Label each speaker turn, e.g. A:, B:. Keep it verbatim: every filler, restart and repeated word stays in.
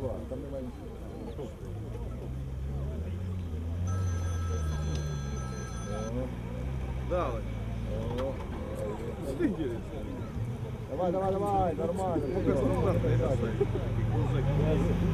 A: два, там немає нічого.
B: Давай.
A: Давай, давай, давай, нормально.
B: Пока срок, да,